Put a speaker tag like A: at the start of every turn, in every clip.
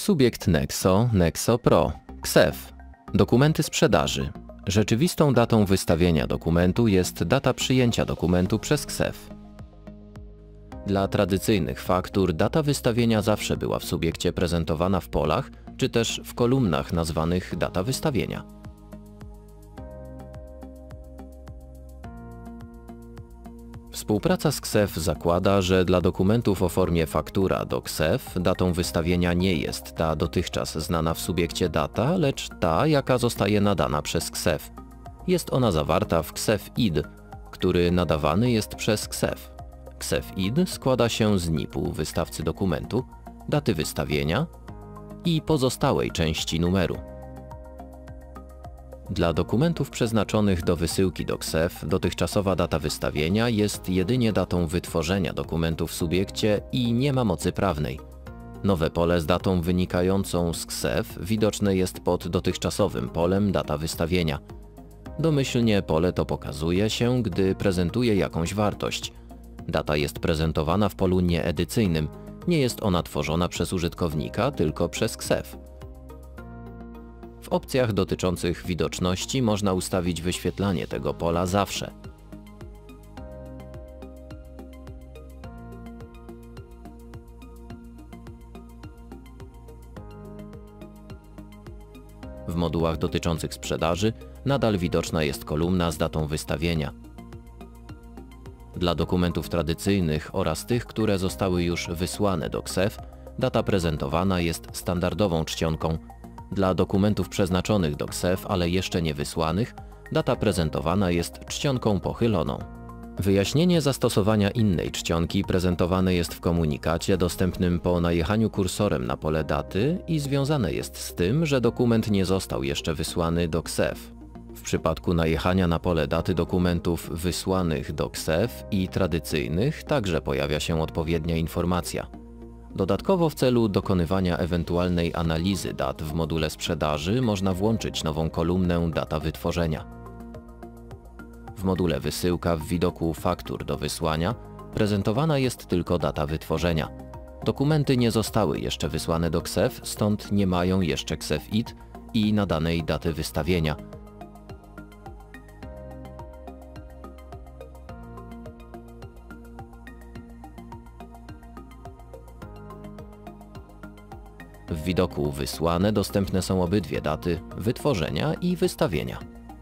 A: Subiekt Nexo, Nexo Pro, KSEF. Dokumenty sprzedaży. Rzeczywistą datą wystawienia dokumentu jest data przyjęcia dokumentu przez KSEF. Dla tradycyjnych faktur data wystawienia zawsze była w subiekcie prezentowana w polach, czy też w kolumnach nazwanych data wystawienia. Współpraca z KSEF zakłada, że dla dokumentów o formie faktura do KSEF datą wystawienia nie jest ta dotychczas znana w subiekcie data, lecz ta, jaka zostaje nadana przez KSEF. Jest ona zawarta w KSEF ID, który nadawany jest przez KSEF. KSEF ID składa się z NIP-u wystawcy dokumentu, daty wystawienia i pozostałej części numeru. Dla dokumentów przeznaczonych do wysyłki do KSEF dotychczasowa data wystawienia jest jedynie datą wytworzenia dokumentu w subiekcie i nie ma mocy prawnej. Nowe pole z datą wynikającą z KSEF widoczne jest pod dotychczasowym polem data wystawienia. Domyślnie pole to pokazuje się, gdy prezentuje jakąś wartość. Data jest prezentowana w polu nieedycyjnym, nie jest ona tworzona przez użytkownika, tylko przez KSEF. W opcjach dotyczących widoczności można ustawić wyświetlanie tego pola zawsze. W modułach dotyczących sprzedaży nadal widoczna jest kolumna z datą wystawienia. Dla dokumentów tradycyjnych oraz tych, które zostały już wysłane do KSEF, data prezentowana jest standardową czcionką. Dla dokumentów przeznaczonych do KSEF, ale jeszcze nie wysłanych, data prezentowana jest czcionką pochyloną. Wyjaśnienie zastosowania innej czcionki prezentowane jest w komunikacie dostępnym po najechaniu kursorem na pole daty i związane jest z tym, że dokument nie został jeszcze wysłany do KSEF. W przypadku najechania na pole daty dokumentów wysłanych do KSEF i tradycyjnych także pojawia się odpowiednia informacja. Dodatkowo w celu dokonywania ewentualnej analizy dat w module sprzedaży można włączyć nową kolumnę data wytworzenia. W module wysyłka w widoku faktur do wysłania prezentowana jest tylko data wytworzenia. Dokumenty nie zostały jeszcze wysłane do KSEF, stąd nie mają jeszcze KSEF ID i nadanej daty wystawienia. W widoku wysłane dostępne są obydwie daty wytworzenia i wystawienia.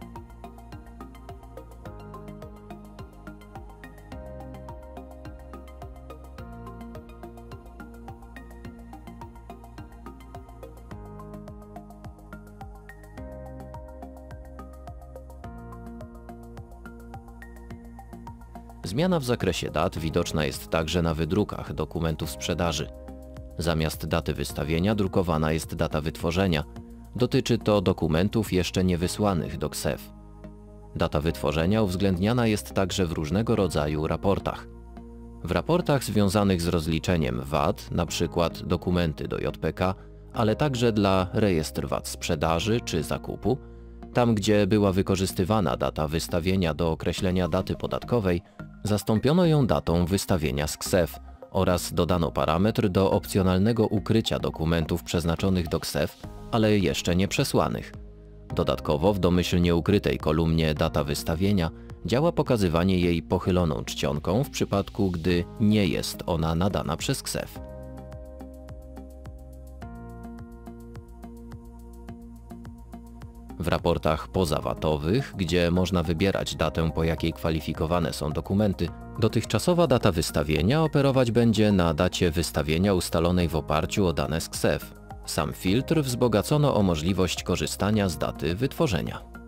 A: Zmiana w zakresie dat widoczna jest także na wydrukach dokumentów sprzedaży. Zamiast daty wystawienia drukowana jest data wytworzenia. Dotyczy to dokumentów jeszcze nie wysłanych do KSEF. Data wytworzenia uwzględniana jest także w różnego rodzaju raportach. W raportach związanych z rozliczeniem VAT, np. dokumenty do JPK, ale także dla rejestr VAT sprzedaży czy zakupu, tam gdzie była wykorzystywana data wystawienia do określenia daty podatkowej, zastąpiono ją datą wystawienia z KSEF oraz dodano parametr do opcjonalnego ukrycia dokumentów przeznaczonych do KSEF, ale jeszcze nie przesłanych. Dodatkowo w domyślnie ukrytej kolumnie data wystawienia działa pokazywanie jej pochyloną czcionką w przypadku, gdy nie jest ona nadana przez KSEF. W raportach pozawatowych, gdzie można wybierać datę, po jakiej kwalifikowane są dokumenty, dotychczasowa data wystawienia operować będzie na dacie wystawienia ustalonej w oparciu o dane z KSEF. Sam filtr wzbogacono o możliwość korzystania z daty wytworzenia.